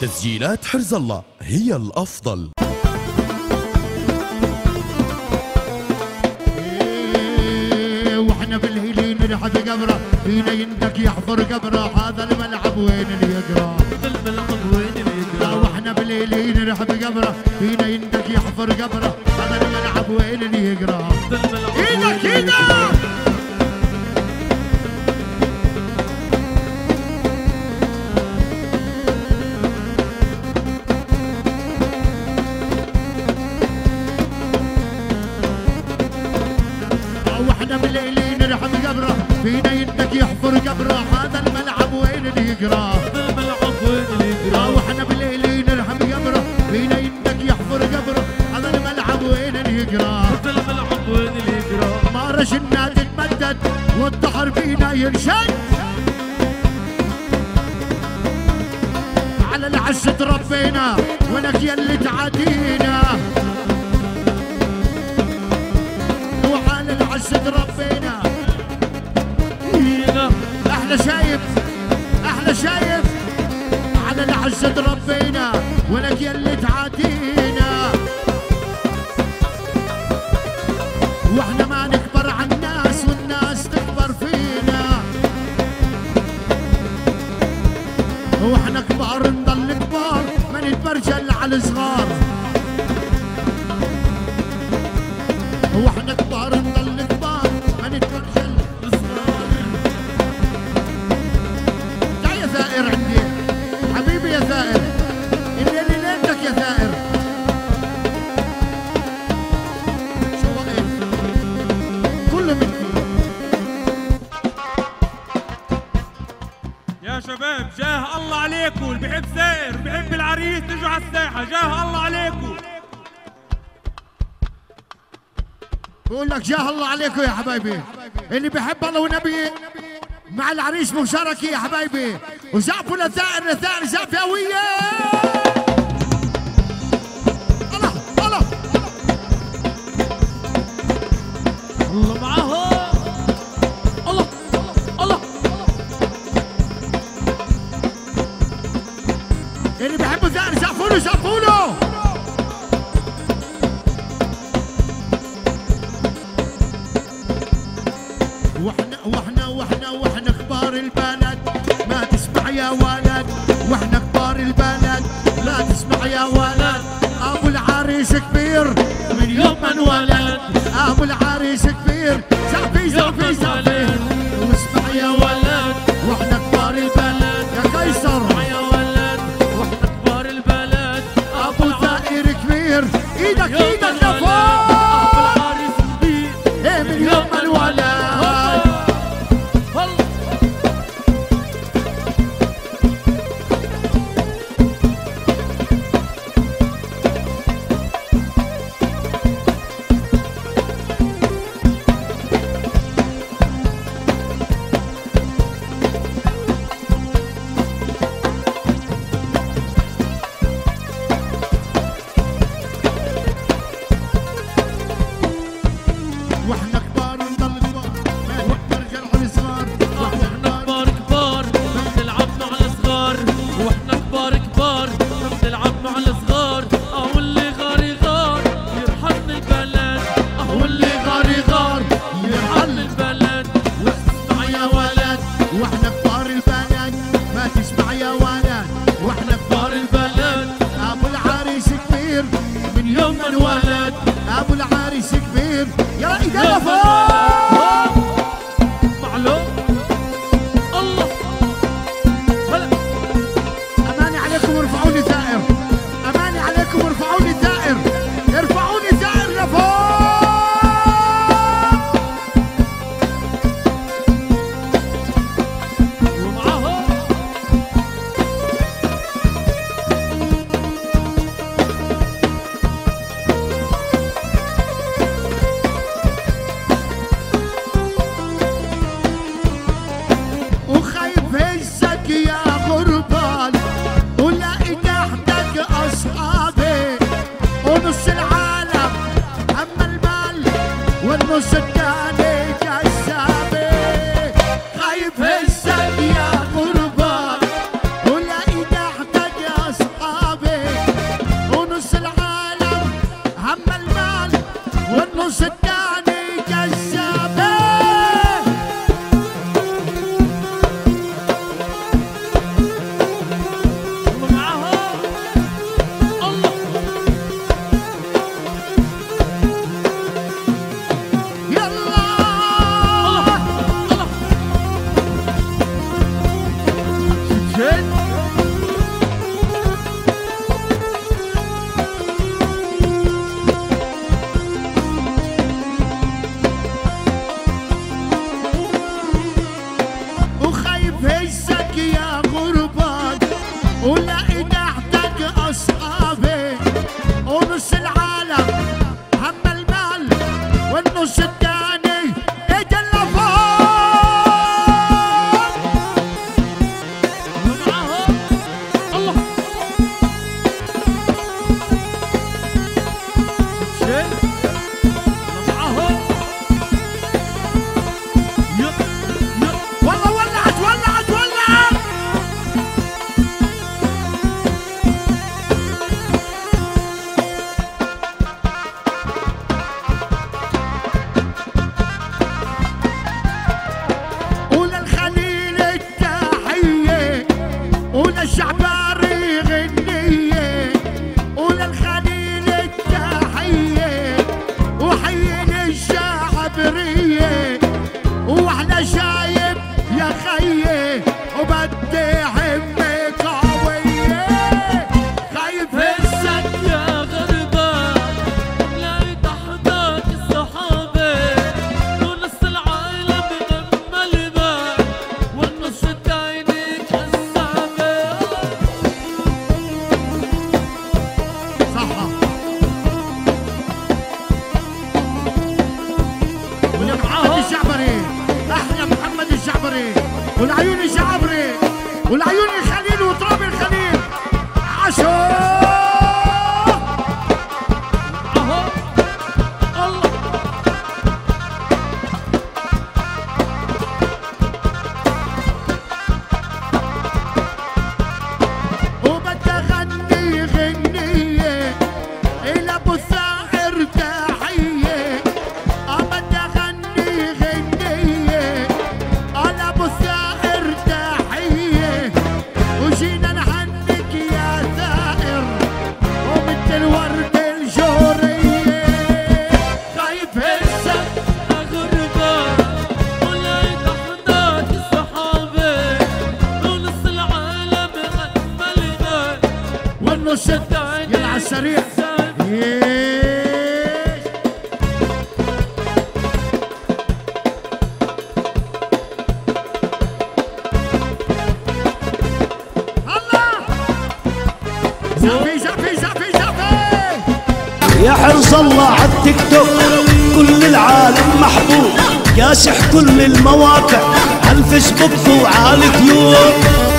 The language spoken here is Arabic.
تسجيلات حرز الله هي الأفضل. واحنا بالهيلين نرحب قبره، فينا يندك يحفر قبره، هذا الملعب وين اللي يقرا؟ الملعب وين اللي يقرا؟ واحنا بالهيلين نرحب قبره، فينا يندك يحفر قبره، هذا الملعب وين اللي يقرا؟ ايدك ايدك بالليل نرحب قبره، فينا يدك يحفر قبره، هذا الملعب وين اللي يقرا؟ الملعب وين اللي يقرا؟ واحنا بالليل نرحب قبره، فينا يدك يحفر قبره، هذا الملعب وين اللي يقرا؟ الملعب وين اللي يقرا؟ ما رش النادي تمدد والظهر فينا ينشد، على العز تربينا ولك يلي تعادينا، وعلى العز تربينا. احلى شايف احلى شايف، على العز تربينا ولك يلي تعادينا، واحنا ما نكبر على الناس والناس تكبر فينا، واحنا كبار نضل كبار ما نتبرجل على الصغار، واحنا كبار نضل كبار ما نتبرجل الصغار. تعال يا ثائر عندي حبيبي يا ثائر، الليل ليلتك يا ثائر. شو وقت كله مني يا شباب، جاه الله عليكم، اللي بحب ثائر بحب العريس تجوا على الساحه، جاه الله عليكم. بقول لك جاه الله عليكم يا حبايبي، اللي بيحب الله ونبي مع العريس مشاركة يا حبايبي، وزعفوا لثائر لثائر زعف قوية. الله الله الله معاهم، الله الله اللي بيحبوا ثائر زعفوا له زعفوا له. واحنا كبار البلد ما تسمع يا ولد، واحنا كبار البلد لا تسمع يا ولد، ابو العريس كبير من يوم ما انولد، ابو العريس كبير زعفي زعفي زعفي، واسمع يا ولد واحنا كبار البلد يا قيصر يا ولد، واحنا كبار البلد، ابو ثائر كبير، ايدك ايدك لفوق، ابو العريس كبير من يوم ما انولد. وللشعباري غنية وللخليل التحية وحيين الشعبرية واحنا شايب يا خيي وبدي همك قوية خايف هسك يا غربة لقيت حداك الصحابة ونص العالم مغملبة والنص عينيك الصعبة صحة ولمحمد الشعبري احلى محمد الشعبري والعيون الشعبري والعيون الخليل وتراب الخليل عاشور اهو الله وبدي اغني غنية الى ابو الساحر تحية بدي اغني غنية الى ابو الساحر تحية وجينا نهنيك يا ثائر ومثل الورد الجورية خايف هسك غربة ولقيت حداك الصحابة ونص العالم مغملبة والنص يلا على السريع زعفي زعفي زعفي زعفي يا حرص الله عالتيك توك كل العالم محبوب كاسح كل المواقع عالفيسبوك وعاليوتيوب